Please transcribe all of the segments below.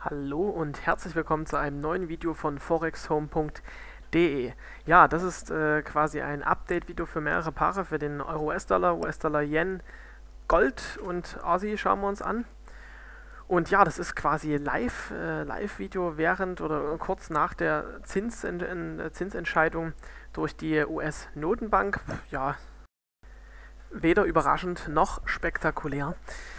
Hallo und herzlich willkommen zu einem neuen Video von forexhome.de. Ja, das ist quasi ein Update-Video für mehrere Paare für den Euro-US-Dollar, US-Dollar, Yen, Gold und Aussie schauen wir uns an. Und ja, das ist quasi Live-Video während oder kurz nach der Zinsentscheidung durch die US-Notenbank. Ja, weder überraschend noch spektakulär.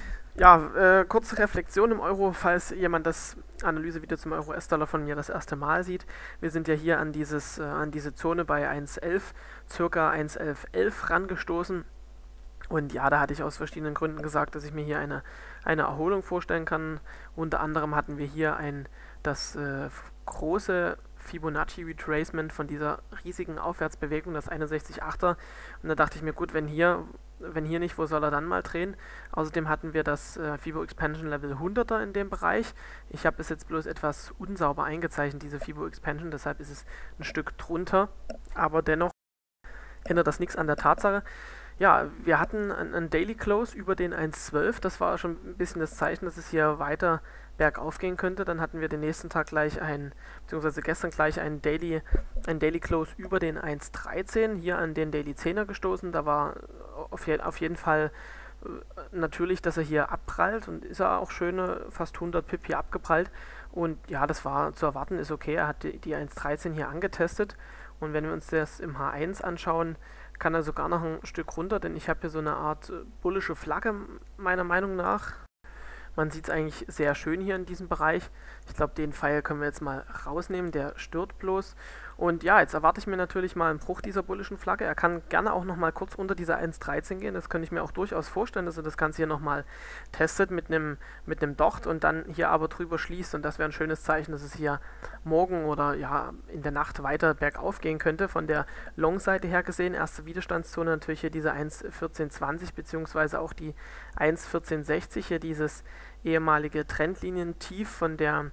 Ja, kurze Reflexion im Euro, falls jemand das Analysevideo zum Euro-US-Dollar von mir das erste Mal sieht. Wir sind ja hier an diese Zone bei 1,11, circa 1,1111 rangestoßen. Und ja, da hatte ich aus verschiedenen Gründen gesagt, dass ich mir hier eine Erholung vorstellen kann. Unter anderem hatten wir hier das große Fibonacci Retracement von dieser riesigen Aufwärtsbewegung, das 61,8er. Und da dachte ich mir, gut, wenn hier nicht, wo soll er dann mal drehen? Außerdem hatten wir das Fibo Expansion Level 100er in dem Bereich. Ich habe es jetzt bloß etwas unsauber eingezeichnet, diese Fibo Expansion, deshalb ist es ein Stück drunter. Aber dennoch ändert das nichts an der Tatsache. Ja, wir hatten einen Daily Close über den 1,12. Das war schon ein bisschen das Zeichen, dass es hier weiter bergauf gehen könnte. Dann hatten wir den nächsten Tag beziehungsweise gestern gleich ein Daily Close über den 1,13. Hier an den Daily 10er gestoßen. Da war auf jeden Fall natürlich, dass er hier abprallt, und ist er auch schöne fast 100 Pip hier abgeprallt. Und ja, das war zu erwarten, ist okay. Er hat die 1,13 hier angetestet. Und wenn wir uns das im H1 anschauen, kann er sogar noch ein Stück runter, denn ich habe hier so eine Art bullische Flagge, meiner Meinung nach. Man sieht es eigentlich sehr schön hier in diesem Bereich. Ich glaube, den Pfeil können wir jetzt mal rausnehmen, der stört bloß. Und ja, jetzt erwarte ich mir natürlich mal einen Bruch dieser bullischen Flagge. Er kann gerne auch noch mal kurz unter dieser 1,13 gehen. Das könnte ich mir auch durchaus vorstellen, dass er das Ganze hier noch mal testet mit einem Docht und dann hier aber drüber schließt. Und das wäre ein schönes Zeichen, dass es hier morgen oder ja in der Nacht weiter bergauf gehen könnte. Von der Long-Seite her gesehen, erste Widerstandszone natürlich hier diese 1,1420 beziehungsweise auch die 1,1460, hier dieses ehemalige Trendlinientief von der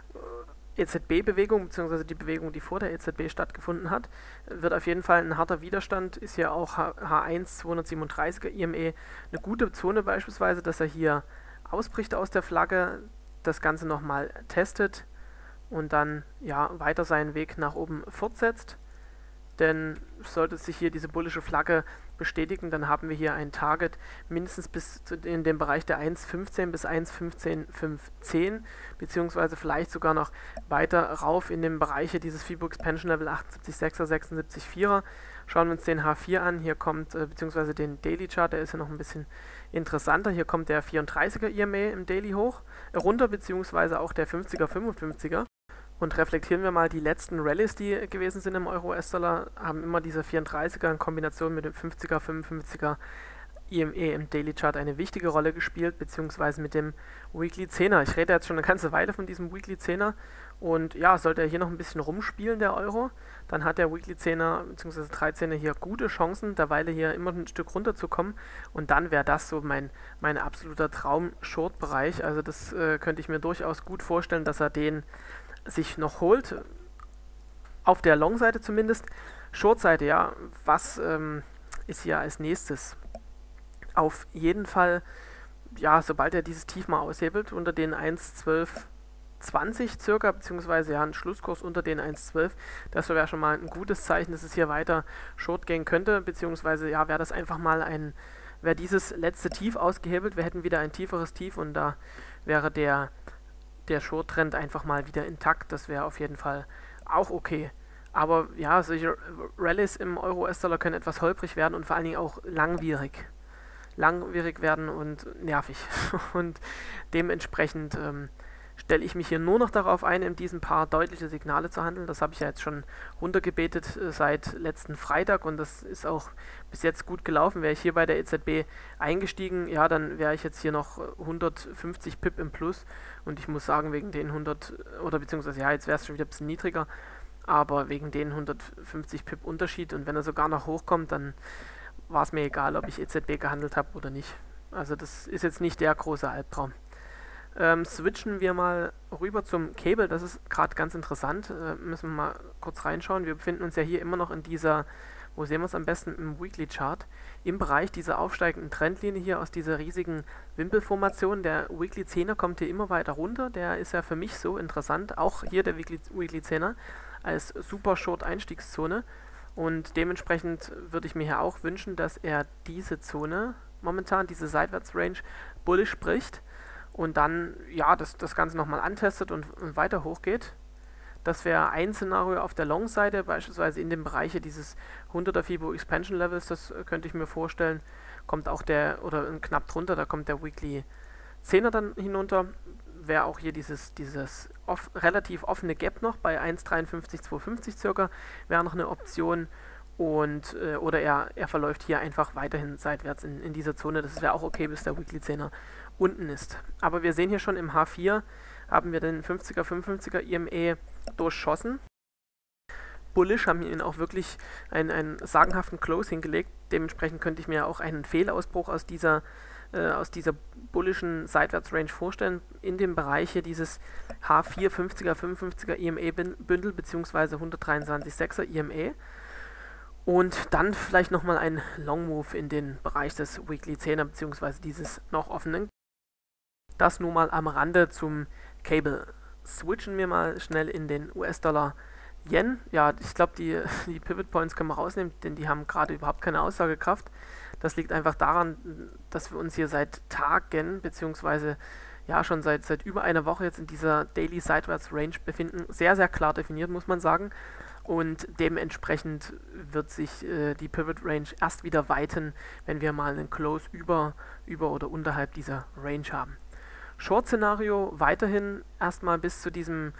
EZB-Bewegung, beziehungsweise die Bewegung, die vor der EZB stattgefunden hat, wird auf jeden Fall ein harter Widerstand, ist ja auch H1 237er IME eine gute Zone beispielsweise, dass er hier ausbricht aus der Flagge, das Ganze nochmal testet und dann ja weiter seinen Weg nach oben fortsetzt. Denn sollte sich hier diese bullische Flagge bestätigen, dann haben wir hier ein Target mindestens bis in dem Bereich der 1,15 bis 1,15,510, beziehungsweise vielleicht sogar noch weiter rauf in dem Bereich hier dieses Fibo Expansion Level 78,6er, 76,4er. Schauen wir uns den H4 an, hier kommt, beziehungsweise den Daily Chart, der ist ja noch ein bisschen interessanter. Hier kommt der 34er IMA im Daily runter, beziehungsweise auch der 50er, 55er. Und reflektieren wir mal die letzten Rallyes, die gewesen sind im Euro-US-Dollar, haben immer diese 34er in Kombination mit dem 50er, 55er IME im Daily Chart eine wichtige Rolle gespielt, beziehungsweise mit dem Weekly 10er. Ich rede jetzt schon eine ganze Weile von diesem Weekly 10er und ja, sollte er hier noch ein bisschen rumspielen, der Euro, dann hat der Weekly 10er bzw. 13er hier gute Chancen, derweil hier immer ein Stück runterzukommen, und dann wäre das so mein absoluter Traum-Short-Bereich. Also das könnte ich mir durchaus gut vorstellen, dass er den sich noch holt, auf der Long-Seite zumindest. Short-Seite, ja, was ist hier als nächstes? Auf jeden Fall, ja, sobald er dieses Tief mal aushebelt, unter den 1,1220 circa, beziehungsweise ja, ein Schlusskurs unter den 1,12, das wäre schon mal ein gutes Zeichen, dass es hier weiter Short gehen könnte, beziehungsweise ja, wäre das einfach mal wäre dieses letzte Tief ausgehebelt, wir hätten wieder ein tieferes Tief und da wäre der Short-Trend einfach mal wieder intakt. Das wäre auf jeden Fall auch okay. Aber ja, solche Rallyes im Euro-US-Dollar können etwas holprig werden und vor allen Dingen auch langwierig werden und nervig. Und dementsprechend stelle ich mich hier nur noch darauf ein, in diesem Paar deutliche Signale zu handeln. Das habe ich ja jetzt schon runtergebetet seit letzten Freitag und das ist auch bis jetzt gut gelaufen. Wäre ich hier bei der EZB eingestiegen, ja, dann wäre ich jetzt hier noch 150 Pip im Plus, und ich muss sagen, wegen den 100, oder beziehungsweise ja, jetzt wäre es schon wieder ein bisschen niedriger, aber wegen den 150 Pip Unterschied, und wenn er sogar noch hochkommt, dann war es mir egal, ob ich EZB gehandelt habe oder nicht. Also das ist jetzt nicht der große Albtraum. Switchen wir mal rüber zum Cable, das ist gerade ganz interessant, müssen wir mal kurz reinschauen. Wir befinden uns ja hier immer noch in dieser Wo sehen wir es am besten? Im Weekly Chart. Im Bereich dieser aufsteigenden Trendlinie hier aus dieser riesigen Wimpelformation. Der Weekly 10er kommt hier immer weiter runter. Der ist ja für mich so interessant. Auch hier der Weekly 10er als super Short Einstiegszone. Und dementsprechend würde ich mir hier auch wünschen, dass er diese Zone, momentan diese Seitwärtsrange, bullish bricht und dann ja das Ganze nochmal antestet und weiter hochgeht. Das wäre ein Szenario auf der Long-Seite, beispielsweise in dem Bereich dieses 100er FIBO Expansion Levels, das könnte ich mir vorstellen, kommt auch oder knapp drunter, da kommt der Weekly 10er dann hinunter, wäre auch hier dieses relativ offene Gap noch bei 1,53,250 circa, wäre noch eine Option und oder er verläuft hier einfach weiterhin seitwärts in dieser Zone, das wäre auch okay, bis der Weekly 10er unten ist. Aber wir sehen hier schon im H4 haben wir den 50er, 55er IME durchschossen. Bullish haben ihn auch wirklich einen sagenhaften Close hingelegt. Dementsprechend könnte ich mir auch einen Fehlausbruch aus dieser bullischen Seitwärtsrange vorstellen, in dem Bereich hier dieses H4 50er, 55er IME-Bündel bzw. 123,6er IME. Und dann vielleicht nochmal ein Long Move in den Bereich des Weekly 10er bzw. dieses noch offenen. Das nur mal am Rande zum Cable. Switchen wir mal schnell in den US-Dollar Yen. Ja, ich glaube, die Pivot Points können wir rausnehmen, denn die haben gerade überhaupt keine Aussagekraft. Das liegt einfach daran, dass wir uns hier seit Tagen, beziehungsweise ja schon seit über einer Woche jetzt in dieser Daily Sideways Range befinden. Sehr, sehr klar definiert, muss man sagen. Und dementsprechend wird sich die Pivot Range erst wieder weiten, wenn wir mal einen Close über oder unterhalb dieser Range haben. Short-Szenario weiterhin erstmal bis zu diesen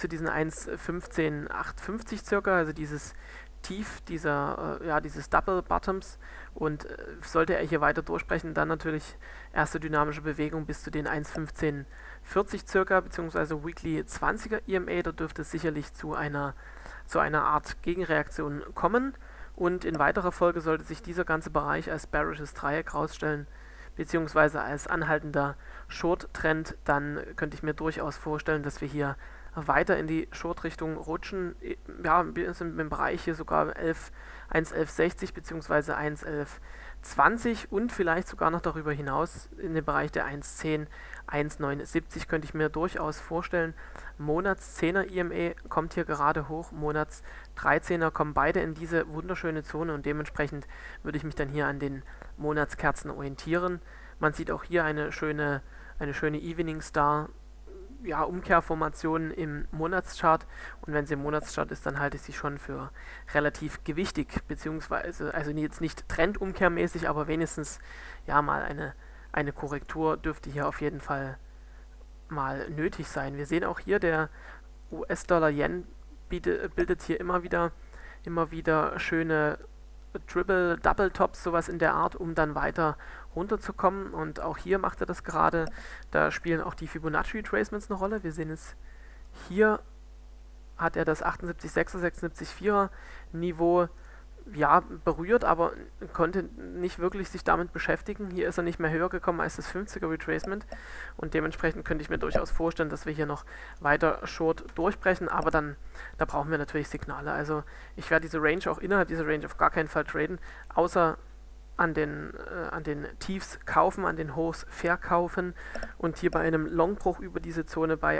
1,15,850 circa, also dieses Tief dieses Double Bottoms, und sollte er hier weiter durchbrechen, dann natürlich erste dynamische Bewegung bis zu den 1,1540 circa, beziehungsweise Weekly 20er EMA, da dürfte es sicherlich zu einer Art Gegenreaktion kommen, und in weiterer Folge sollte sich dieser ganze Bereich als bearishes Dreieck rausstellen, beziehungsweise als anhaltender Short-Trend, dann könnte ich mir durchaus vorstellen, dass wir hier weiter in die Short-Richtung rutschen. Ja, wir sind im Bereich hier sogar 1,1160 bzw. 1,1120 und vielleicht sogar noch darüber hinaus in den Bereich der 1,10, 1,970 könnte ich mir durchaus vorstellen. Monats-10er IME kommt hier gerade hoch, Monats-13er kommen beide in diese wunderschöne Zone, und dementsprechend würde ich mich dann hier an den Monatskerzen orientieren. Man sieht auch hier eine schöne Evening Star, ja, Umkehrformation im Monatschart, und wenn sie im Monatschart ist, dann halte ich sie schon für relativ gewichtig, beziehungsweise, also jetzt nicht trendumkehrmäßig, aber wenigstens ja mal eine Korrektur dürfte hier auf jeden Fall mal nötig sein. Wir sehen auch hier, der US-Dollar-Yen bildet hier immer wieder schöne Double-Tops, sowas in der Art, um dann weiter runterzukommen, und auch hier macht er das gerade. Da spielen auch die Fibonacci Retracements eine Rolle. Wir sehen es hier, hat er das 78,6er, 76,4er Niveau ja berührt, aber konnte nicht wirklich sich damit beschäftigen. Hier ist er nicht mehr höher gekommen als das 50er Retracement, und dementsprechend könnte ich mir durchaus vorstellen, dass wir hier noch weiter Short durchbrechen, aber da brauchen wir natürlich Signale. Also ich werde diese Range auch innerhalb dieser Range auf gar keinen Fall traden, außer an den Tiefs kaufen, an den Hochs verkaufen, und hier bei einem Longbruch über diese Zone bei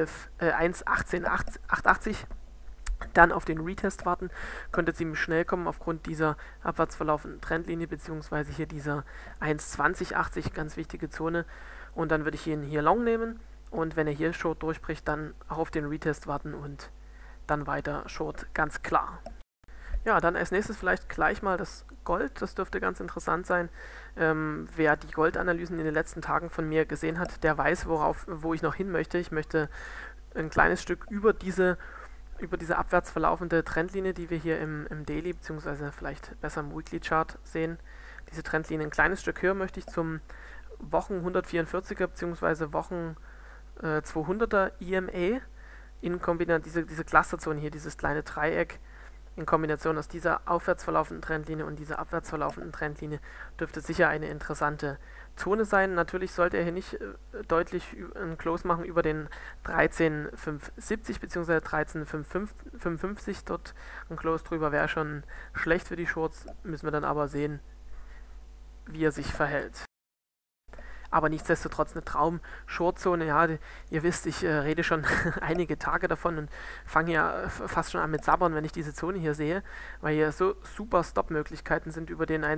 1,1880 dann auf den Retest warten. Könnte ziemlich schnell kommen aufgrund dieser abwärts verlaufenden Trendlinie, beziehungsweise hier dieser 1,2080, ganz wichtige Zone, und dann würde ich ihn hier Long nehmen, und wenn er hier Short durchbricht, dann auch auf den Retest warten und dann weiter Short, ganz klar. Ja, dann als nächstes vielleicht gleich mal das Gold, das dürfte ganz interessant sein. Wer die Goldanalysen in den letzten Tagen von mir gesehen hat, der weiß, wo ich noch hin möchte. Ich möchte ein kleines Stück über diese abwärts verlaufende Trendlinie, die wir hier im Daily, beziehungsweise vielleicht besser im Weekly Chart sehen, diese Trendlinie ein kleines Stück höher möchte ich zum Wochen 144er beziehungsweise Wochen 200er EMA in Kombination, diese Clusterzone hier, dieses kleine Dreieck, in Kombination aus dieser aufwärts verlaufenden Trendlinie und dieser abwärts verlaufenden Trendlinie dürfte sicher eine interessante Zone sein. Natürlich sollte er hier nicht deutlich einen Close machen über den 13,570 bzw. 13,555. Dort ein Close drüber wäre schon schlecht für die Shorts. Müssen wir dann aber sehen, wie er sich verhält. Aber nichtsdestotrotz eine Traum-Short-Zone. Ja, ihr wisst, ich rede schon einige Tage davon und fange ja fast schon an mit Sabbern, wenn ich diese Zone hier sehe, weil hier so super Stop-Möglichkeiten sind über den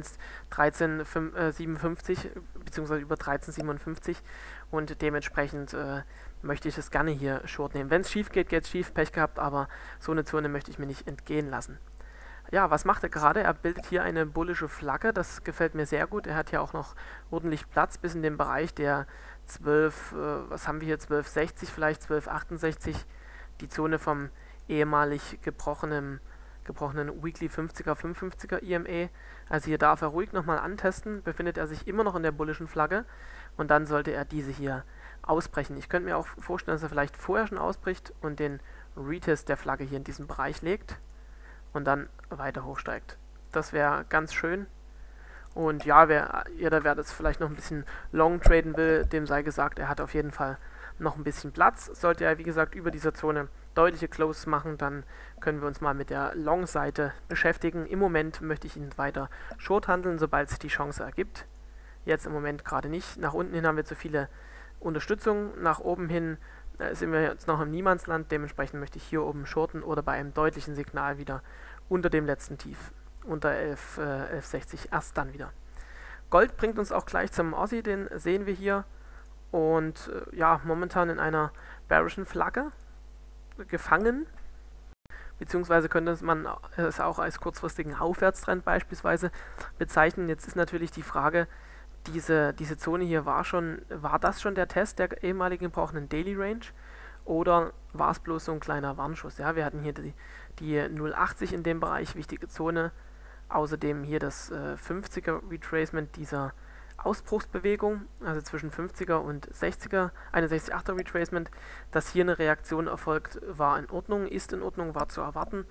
1,1357 bzw. über 13,57 und dementsprechend möchte ich es gerne hier Short nehmen. Wenn es schief geht, geht es schief, Pech gehabt, aber so eine Zone möchte ich mir nicht entgehen lassen. Ja, was macht er gerade? Er bildet hier eine bullische Flagge, das gefällt mir sehr gut. Er hat hier auch noch ordentlich Platz bis in den Bereich der 12, was haben wir hier, 1260, vielleicht 1268, die Zone vom ehemalig gebrochenen Weekly 50er, 55er EMA. Also hier darf er ruhig nochmal antesten, befindet er sich immer noch in der bullischen Flagge und dann sollte er diese hier ausbrechen. Ich könnte mir auch vorstellen, dass er vielleicht vorher schon ausbricht und den Retest der Flagge hier in diesem Bereich legt und dann weiter hochsteigt. Das wäre ganz schön. Und ja, wer das vielleicht noch ein bisschen long traden will, dem sei gesagt, er hat auf jeden Fall noch ein bisschen Platz. Sollte er, wie gesagt, über dieser Zone deutliche Closes machen, dann können wir uns mal mit der Long-Seite beschäftigen. Im Moment möchte ich ihn weiter short handeln, sobald sich die Chance ergibt. Jetzt im Moment gerade nicht. Nach unten hin haben wir zu viele Unterstützungen. Nach oben hin sind wir jetzt noch im Niemandsland. Dementsprechend möchte ich hier oben shorten oder bei einem deutlichen Signal wieder unter dem letzten Tief. Unter 11,60 erst dann wieder. Gold bringt uns auch gleich zum Aussie, den sehen wir hier. Und ja, momentan in einer bearischen Flagge gefangen. Beziehungsweise könnte man es auch als kurzfristigen Aufwärtstrend beispielsweise bezeichnen. Jetzt ist natürlich die Frage, diese Zone hier war das schon der Test der ehemaligen gebrochenen Daily Range oder war es bloß so ein kleiner Warnschuss? Ja, wir hatten hier die 0,80 in dem Bereich, wichtige Zone. Außerdem hier das 50er Retracement dieser Ausbruchsbewegung, also zwischen 50er und 60er, 61,8er Retracement. Dass hier eine Reaktion erfolgt, war in Ordnung, ist in Ordnung, war zu erwarten.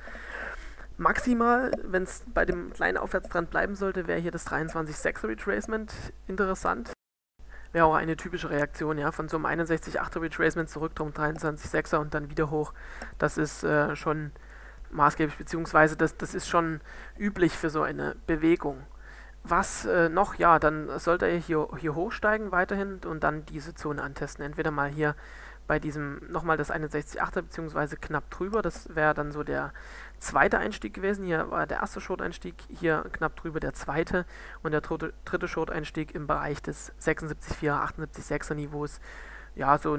Maximal, wenn es bei dem kleinen Aufwärtstrend bleiben sollte, wäre hier das 23,6er Retracement interessant. Wäre auch eine typische Reaktion, ja, von so einem 61,8er Retracement zurück zum 23,6er und dann wieder hoch. Das ist schon maßgeblich, beziehungsweise das ist schon üblich für so eine Bewegung. Was noch? Ja, dann sollte er hier hochsteigen weiterhin und dann diese Zone antesten. Entweder mal hier bei diesem nochmal das 61,8er beziehungsweise knapp drüber. Das wäre dann so der zweite Einstieg gewesen. Hier war der erste Short-Einstieg, hier knapp drüber der zweite und der dritte Short-Einstieg im Bereich des 76,4er, 78,6er Niveaus. Ja, so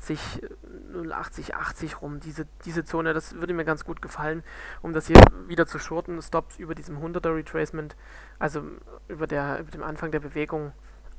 0,80, 80 rum, diese Zone, das würde mir ganz gut gefallen, um das hier wieder zu shorten. Stops über diesem 100er Retracement, also über dem Anfang der Bewegung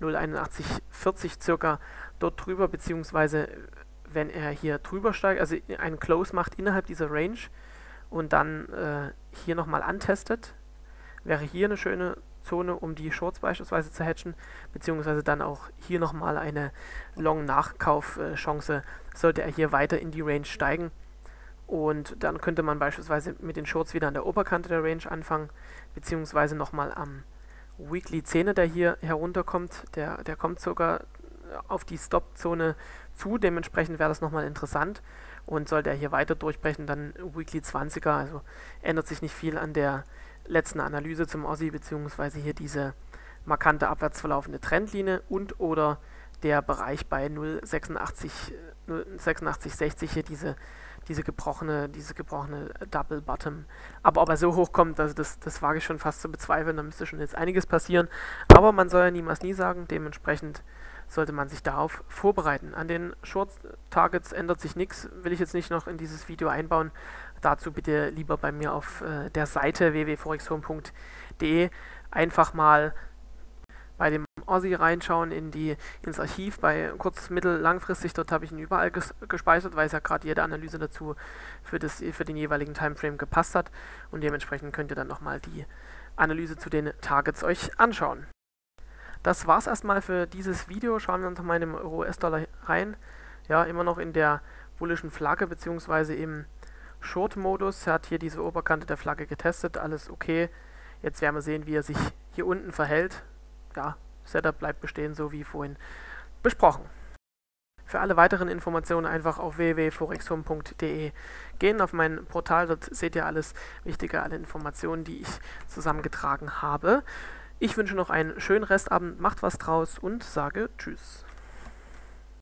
0,8140 circa dort drüber, beziehungsweise wenn er hier drüber steigt, also einen Close macht innerhalb dieser Range und dann hier nochmal antestet, wäre hier eine schöne Zone, um die Shorts beispielsweise zu hatchen, beziehungsweise dann auch hier nochmal eine Long-Nachkauf-Chance, sollte er hier weiter in die Range steigen. Und dann könnte man beispielsweise mit den Shorts wieder an der Oberkante der Range anfangen, beziehungsweise nochmal am Weekly 10er, der hier herunterkommt, der kommt sogar auf die Stop-Zone zu, dementsprechend wäre das nochmal interessant. Und sollte er hier weiter durchbrechen, dann Weekly 20er, also ändert sich nicht viel an der letzten Analyse zum Aussie, beziehungsweise hier diese markante abwärts verlaufende Trendlinie und oder der Bereich bei 0,8660 hier diese gebrochene Double Bottom. Aber ob er so hoch kommt, also das wage ich schon fast zu bezweifeln, da müsste schon jetzt einiges passieren. Aber man soll ja niemals nie sagen, dementsprechend sollte man sich darauf vorbereiten. An den Short Targets ändert sich nichts, will ich jetzt nicht noch in dieses Video einbauen. Dazu bitte lieber bei mir auf der Seite www.forexhome.de einfach mal bei dem Aussie reinschauen ins Archiv, bei kurz-, mittel-, langfristig, dort habe ich ihn überall gespeichert, weil es ja gerade jede Analyse dazu für den jeweiligen Timeframe gepasst hat und dementsprechend könnt ihr dann nochmal die Analyse zu den Targets euch anschauen. Das war's erstmal für dieses Video. Schauen wir uns mal in den Euro-US-Dollar rein. Ja, immer noch in der bullischen Flagge, beziehungsweise im Short-Modus. Er hat hier diese Oberkante der Flagge getestet, alles okay. Jetzt werden wir sehen, wie er sich hier unten verhält. Ja, Setup bleibt bestehen, so wie vorhin besprochen. Für alle weiteren Informationen einfach auf www.forexhome.de gehen, auf mein Portal. Dort seht ihr alles Wichtige, alle Informationen, die ich zusammengetragen habe. Ich wünsche noch einen schönen Restabend, macht was draus und sage Tschüss.